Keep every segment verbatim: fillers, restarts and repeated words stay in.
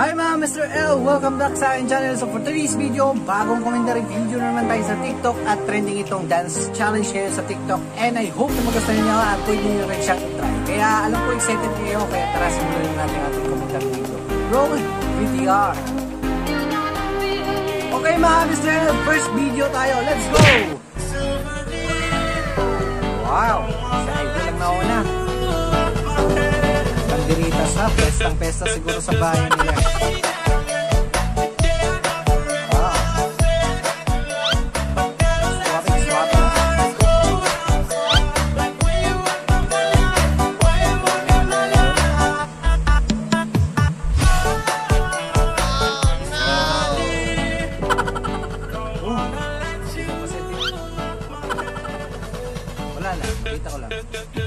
Hi mga Mister L! Welcome back sa aking channel. So for today's video, bagong commentary video naman tayo sa TikTok at trending itong dance challenge ngayon sa TikTok. And I hope na magustuhan niyo at pwede niyo rin siyang try. Kaya alam ko excited kayo, kaya tara simulan natin ating commentary video. Roll V T R! Okay mga Mister L, first video tayo. Let's go! Wow! Sa idol lang nauna. Banderitas ha, pestang pesta siguro sa bayan nila. Wow. Swapping, swapping. Oh, sino pa setting? Wala na, kita ko lang.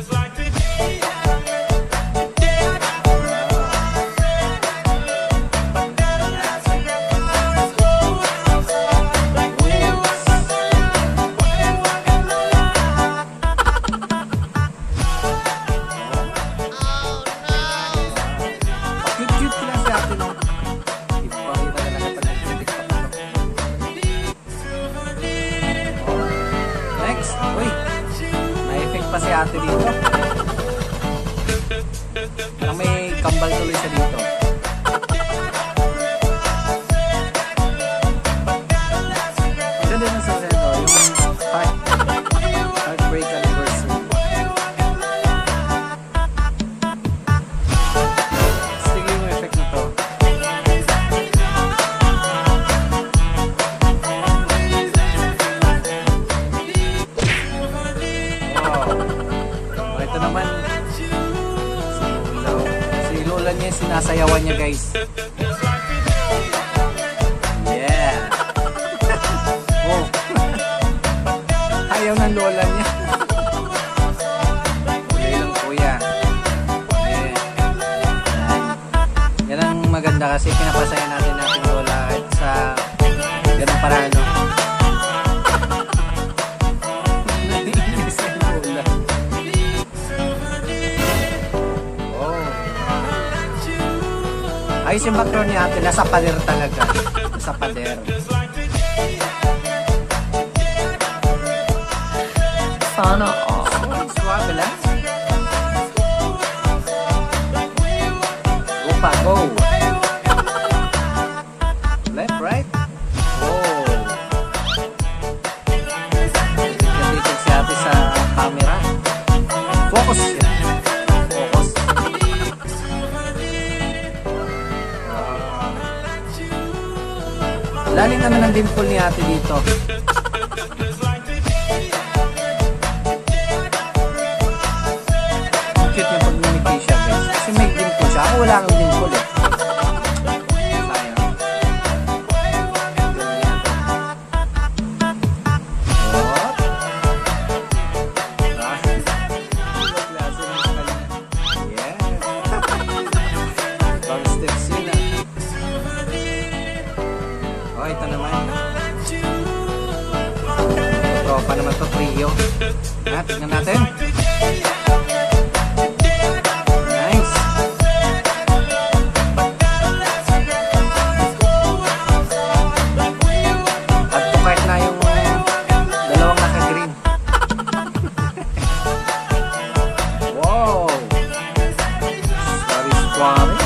Uy, may effect pa si ate dito. Parang may kambal tuloy siya dito. Ganda din sa sento, yung heart, heartbreak anniversary. Sige yung effect na to. Ito naman si Lola. Si Lola niya, sinasayawan niya guys. Yeah. Oh. Ayaw ng Lola niya. Okay lang kuya. Yeah. Yan ang maganda kasi pinapasaya natin natin Lola at sa ganang paraan, no? Ayos yung background niya ate, nasa pader talaga. Nasa pader. Sana all. Suwabe lang. Go pa, go. Left, right. Oh. Titig si ate sa camera. Focus siya. Focus. Lalim naman ang dimple ni ate dito. Ang cute niya pag lumiki siya guys. Kasi may dimple siya. Ako wala akong dimple eh. Sayang. What? Yeah. Bang steps yun ah. Oh, ito naman. Tropa naman to, trio. Ah, tignan natin. Nice. At tukart na yung dalawang naka-green. Wow. Sorry, sorry.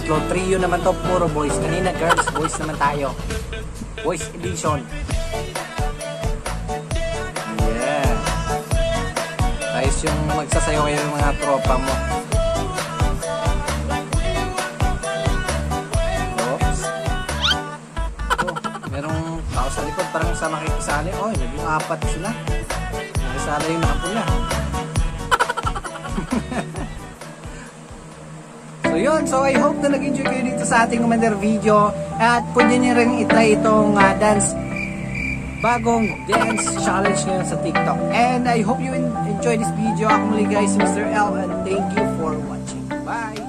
tatlo. Trio naman to, puro boys. Kanina girls, boys naman tayo. Boys edition. Yeah. Ayos yung magsasayaw kayo ng mga tropa mo. Oops. Oh, merong tao sa likod. Parang sa makikisali. Oh, naging apat sila. Nakisala yung nakapula. So yun, so I hope na nag-enjoy kayo dito sa ating Commander video at pwede nyo rin itry itong uh, dance, bagong dance challenge ngayon sa TikTok. And I hope you enjoy this video. Ako muli guys, si Mister L, and thank you for watching. Bye!